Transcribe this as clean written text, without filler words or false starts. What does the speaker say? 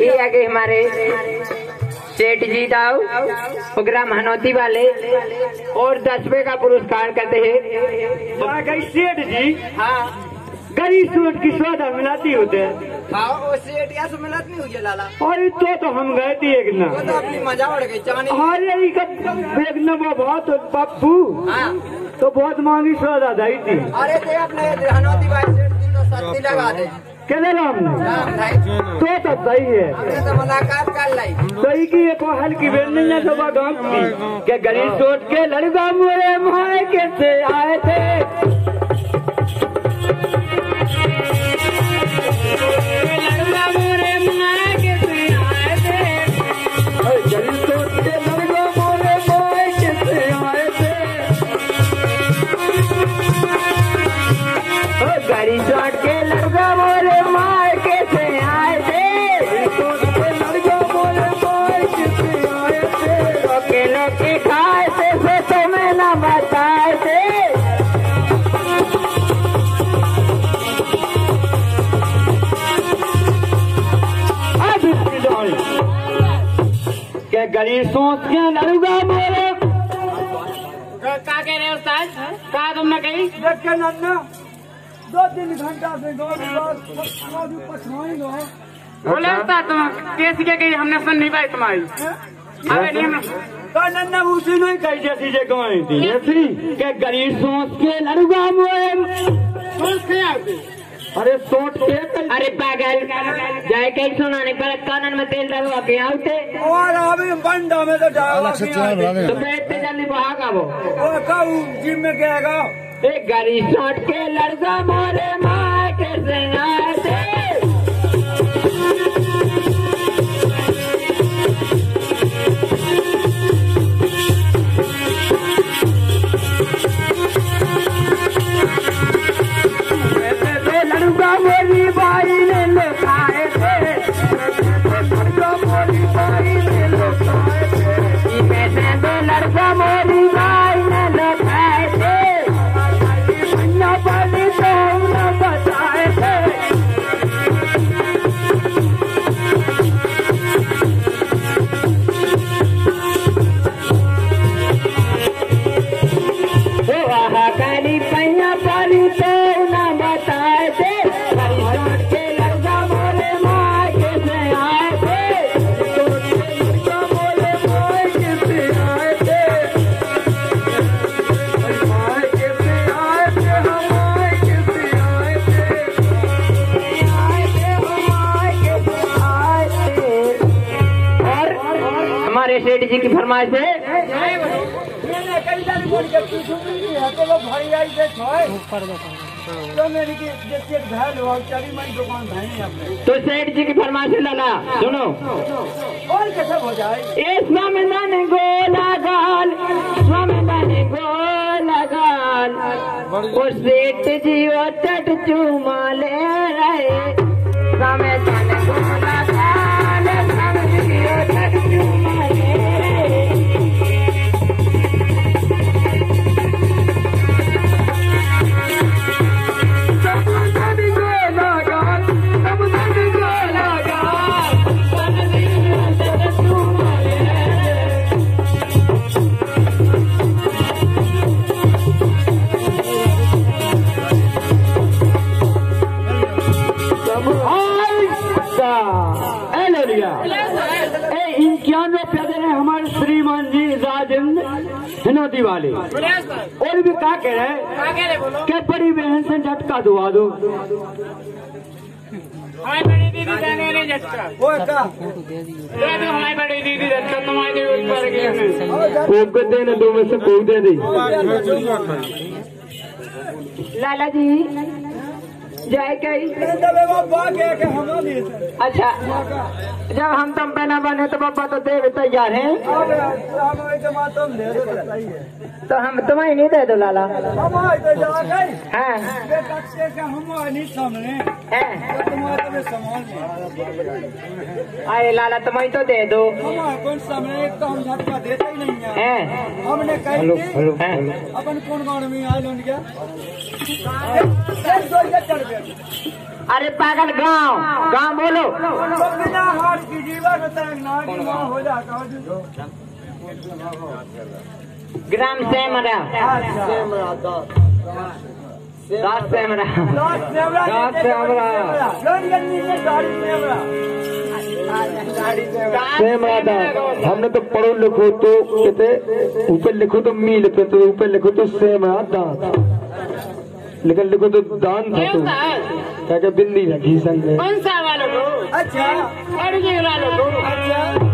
ये आगे हमारे सेठ जी दाऊ प्रोग्राम हनौती वाले और 10 रुपए का पुरस्कार करते हैं। सेठ जी हाँ गरीब सूट की सौदा मिलाती होते हैं। हाँ सेठ या से मिलत नहीं हुई लाला। और तो हम गए थे एक ना तो अपनी मजा उड़ गई चाने। अरे एक ना वो बहुत पप्पू हाँ तो बहुत महंगी सौदा दी थी। अरे दे अपने हनौती भाई सेठ जी तो सस्ती लगा दे। कहने तो सही है। हमने तो मुलाकात कर लाई। सही की एक हल्की बेल नहीं है सुबह गाँव की क्या गरीब सोच के लड़का मोरे माए कैसे आए थे। लड़का मोरे माए कैसे आए थे। गरीब सोच के लड़का मोरे माए कैसे आए थे। गरीब सोच के लड़का मोरे माए कैसे आए थे। लड़का मोरे माए कैसे आए थे। अकेले के खाए थे से तुम्हें न बताए थे। क्या गरीब सोच के लड़ूंगा मोरे क्या कह रहे हो उस्ताद? कहा तुमने कही? देखे नन्ना 2-3 घंटा से बोले उस्ताद तुम कैसी क्या कही? हमने सुन नहीं पाई तुम्हारी। तो नन्ना उसी नहीं कही जैसी जगह आई थी ऐसी क्या गरीब सोच के लड़ूंगा मोरे सोच के। अरे सोच के अरे पागल जाए कहीं सुनाने पर कानन में तेल डालो के आउटे और अभी बंडा में तो तो बैठते जल्दी भाग आवो। जिम में गएगा एक गरी सोच के लड़का मोरे माए कैसे आए थे। लड़का मोरी बाई ने लुकाए थे। लड़का मोरी बाई ने लुकाए थे। कैसे दो लड़का मोरी बाई ने लुकाए थे। न बनी तो न बताए थे। काली पैया पाली तो न बताए थे। के लड़का मोरे माए कैसे आए थे। लड़का मोरे माए कैसे आए थे। माए कैसे आए थे। हमारे कैसे आए थे। आए थे हमारे कैसे आए थे। और हमारे सेठ जी की फरमाइश है तो सेठ जी की फरमाइश लाला सुनो। और कैसे हो जाए इसमें मैंने गोला गाल मैंने गोला गाल वो सेठ जी वो चट चूमा ले रहे। समय गोला गाल चट चूमा ले रहे। हमारे श्रीमान जी राजेंद्र हिनौती वाले और भी क्या कह रहे हैं क्या बड़ी बहन से झटका दुआ दो। हमारी बड़ी दीदी जाने वाली झटका वो का हमारी बड़ी दीदी झटका तुम्हारे ऊपर गई कोक देने दो में से कोक दे दी। लाला जी जय कई अच्छा जब हम तुम पे न बने तो पापा तो दे तैयार हैं। तो हम तुम्हें नहीं दे दो लाला। हाँ अरे लाला तुम्हें तो दे दो। हमने अपन कौन गाँव में आए क्या अरे पागल गांव गांव बोलो। ग्राम सेमरा 10 सेमरा हमने तो पढ़ो लिखो तो कहते ऊपर लिखो तो मी लिखो तो ऊपर लिखो तो सेमरा दांत लेकिन लिखो तो दान था तो क्या क्या बिंदी रखी संग में कौन सा वालों को? अच्छा वालों को। अच्छा